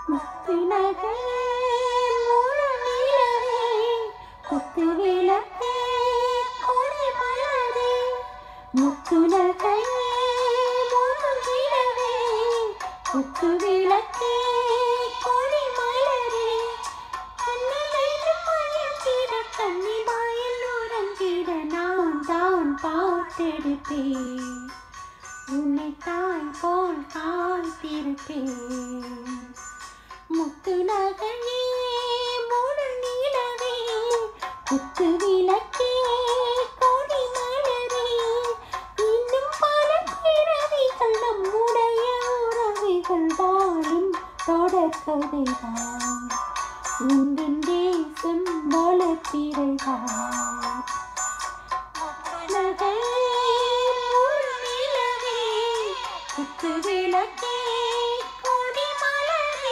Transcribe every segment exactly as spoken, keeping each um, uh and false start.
முத்துநகை முழு நிலவே குத்து விளக்கே கொடி மலரே முத்துநகை முழு நிலவே குத்து விளக்கே கொடி மலரே கண்ணிலைந்து மயங்கிட கன்னிமாயில் உறங்கிட நான் தான் பார்த்தெடுப்பேன் உன்னை தாய் போல் காத்திருப்பேன் முத்துநகையே முழு நிலவே குத்து விளக்கே கொடி மலரே இன்னும் பல பிறவிகள் நம்முடைய உறவுகள் வாழும் தொடர்கதைதான் உந்தன் தேசம் வளர்த்திரைதான் முத்துநகையே முழு நிலவே குத்து விளக்கே கொடி மலரே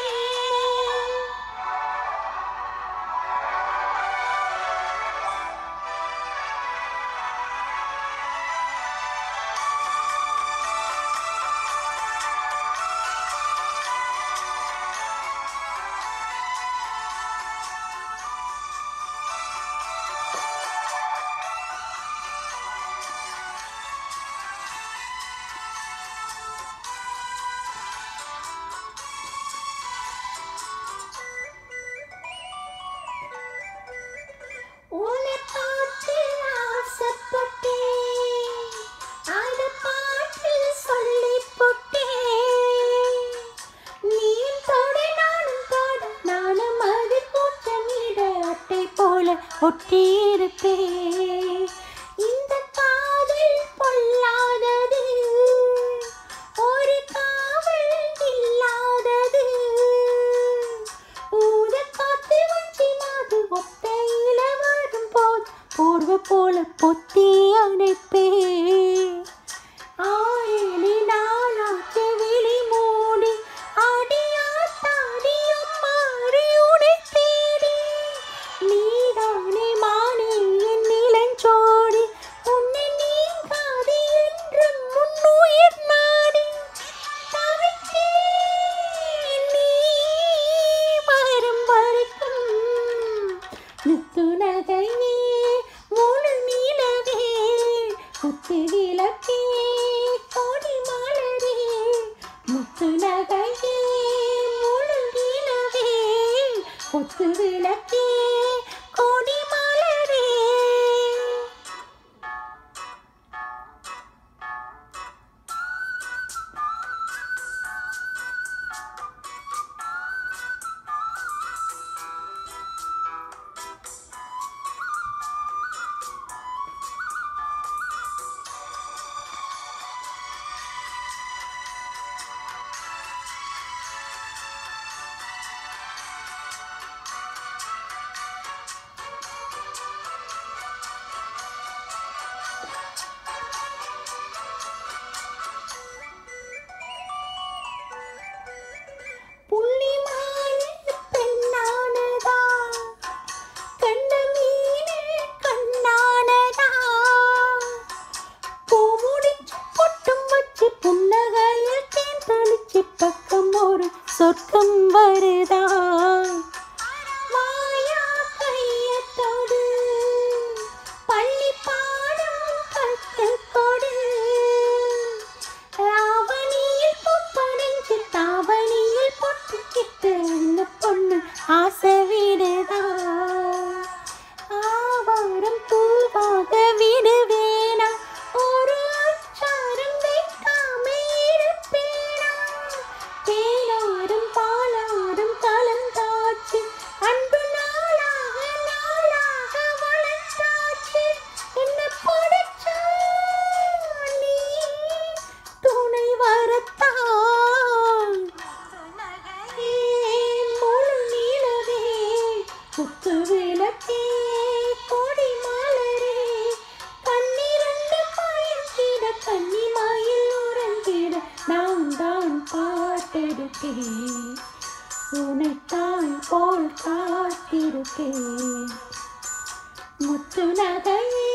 உன்னை பார்த்து ஆசைப்பட்டேன் அதை பாட்டு சொல்லிப் போட்டேன் நீயும் தொட நானும் தொட நானும் அது கூட்டமிட அட்டை போல ஒட்டியிருப்பேன் இந்த காதல் பொல்லாதது ஒரு காவல் இல்லாதது ஊத காத்து வஞ்சினாது ஒத்தையில வரும் போது போர்வை போல பொத்தி அணைப்பே ஆயிலி நாளாச்சு விழி மூடி அடியாத்தாடியும் மாறி உனை தேடி நீதானே மானே என் நிலஞ்சோடி உன்னை நீங்காது என்றும் முன்னுயிர் நாடி தவித்தேன் நீ வரும் வரைக்கும் முத்துநகையே முழு நிலவே குத்து விளக்கே கொடி மலரே முத்துநகையே முழு நிலவே குத்து விளக்கே கொடி மலரே புள்ளிமானே பெண்ணானதா கண்ட மீனே கண்ணானதா பூ முடிச்சு பொட்டும் வச்சு புன்னகையில் தேன் தெளிச்சு பக்கம் ஒரு சொர்க்கம் வருதா வாயா கையத்தோடு பள்ளி பாடம் கற்றுக்கொடு ராவணியில் பொப்படைஞ்சு தாவணியில் பொட்டுக்கிட்டு அந்த பொண்ணு ஆசை விடுதா ஆவாரம் பூவாக விடுவேனா ஒரு அச்சாரம் வைக்காம இருப்பேனா தேனாரும் பாலாரும் கலந்தாச்சு அன்பு நாளாக நாளாக வளர்ந்தாச்சு என்ன படைச்சா நீ துணை வரத்தான் முழு நிலவே குத்து விளக்கே கொடி மலரே கண்ணிரண்டு மயங்கிட கன்னிமாயில் உறங்கிட நான் தான் பார்த்தெடுப்பேன் உன்னை தாய் போல் காத்திருப்பேன் முத்துநகையே